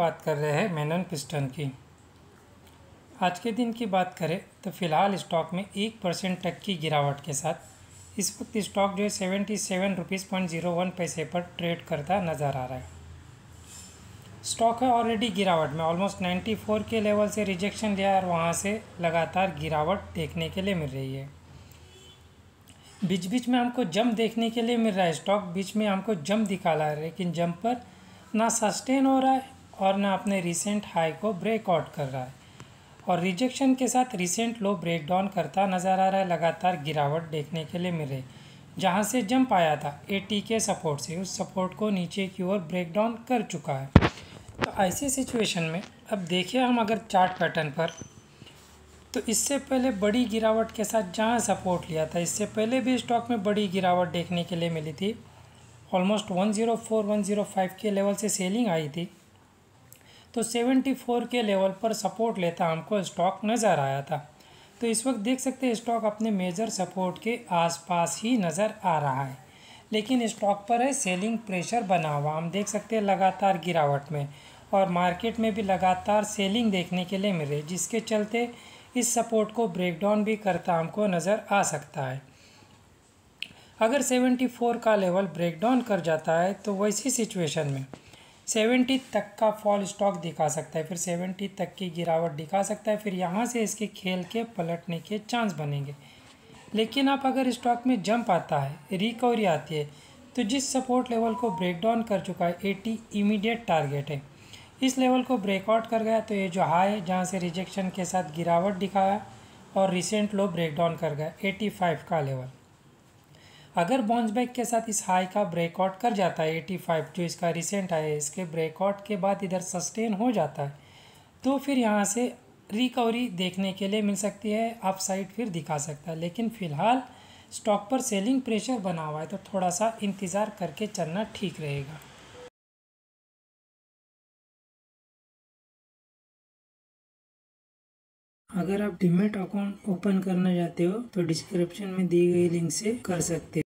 बात कर रहे हैं मेनन पिस्टन की। आज के दिन की बात करें तो फ़िलहाल स्टॉक में 1% तक की गिरावट के साथ इस वक्त स्टॉक जो है 77 रुपीज़ 0.01 पर ट्रेड करता नज़र आ रहा है। स्टॉक है ऑलरेडी गिरावट में, ऑलमोस्ट 94 के लेवल से रिजेक्शन लिया और वहाँ से लगातार गिरावट देखने के लिए मिल रही है। बीच बीच में हमको जंप देखने के लिए मिल रहा है, स्टॉक बीच में हमको जंप दिखा रहा है, लेकिन जंप पर ना सस्टेन हो रहा है और ना अपने रिसेंट हाई को ब्रेकआउट कर रहा है और रिजेक्शन के साथ रिसेंट लो ब्रेक डाउन करता नज़र आ रहा है। लगातार गिरावट देखने के लिए मिल रही, जहां से जंप आया था 80 के सपोर्ट से, उस सपोर्ट को नीचे की ओर ब्रेक डाउन कर चुका है। तो ऐसी सिचुएशन में अब देखिए हम अगर चार्ट पैटर्न पर, तो इससे पहले बड़ी गिरावट के साथ जहां सपोर्ट लिया था, इससे पहले भी स्टॉक में बड़ी गिरावट देखने के लिए मिली थी। ऑलमोस्ट 104-105 के लेवल से सेलिंग आई थी, तो 74 के लेवल पर सपोर्ट लेता हमको स्टॉक नज़र आया था। तो इस वक्त देख सकते हैं स्टॉक अपने मेजर सपोर्ट के आसपास ही नज़र आ रहा है, लेकिन स्टॉक पर है सेलिंग प्रेशर बना हुआ। हम देख सकते हैं लगातार गिरावट में और मार्केट में भी लगातार सेलिंग देखने के लिए मिल रही, जिसके चलते इस सपोर्ट को ब्रेकडाउन भी करता हमको नज़र आ सकता है। अगर 74 का लेवल ब्रेकडाउन कर जाता है तो वैसी सिचुएशन में 70 तक का फॉल स्टॉक दिखा सकता है, फिर 70 तक की गिरावट दिखा सकता है, फिर यहाँ से इसके खेल के पलटने के चांस बनेंगे। लेकिन आप अगर स्टॉक में जंप आता है, रिकवरी आती है, तो जिस सपोर्ट लेवल को ब्रेकडाउन कर चुका है 80 इमीडिएट टारगेट है। इस लेवल को ब्रेकआउट कर गया तो ये जो हाई है जहाँ से रिजेक्शन के साथ गिरावट दिखाया और रिसेंट लो ब्रेकडाउन कर गया 85 का लेवल। अगर बाउंस बैक के साथ इस हाई का ब्रेकआउट कर जाता है 85 जो इसका रिसेंट हाई है, इसके ब्रेकआउट के बाद इधर सस्टेन हो जाता है, तो फिर यहाँ से रिकवरी देखने के लिए मिल सकती है, अपसाइड फिर दिखा सकता है। लेकिन फ़िलहाल स्टॉक पर सेलिंग प्रेशर बना हुआ है, तो थोड़ा सा इंतज़ार करके चलना ठीक रहेगा। अगर आप डीमैट अकाउंट ओपन करना चाहते हो तो डिस्क्रिप्शन में दी गई लिंक से कर सकते हो।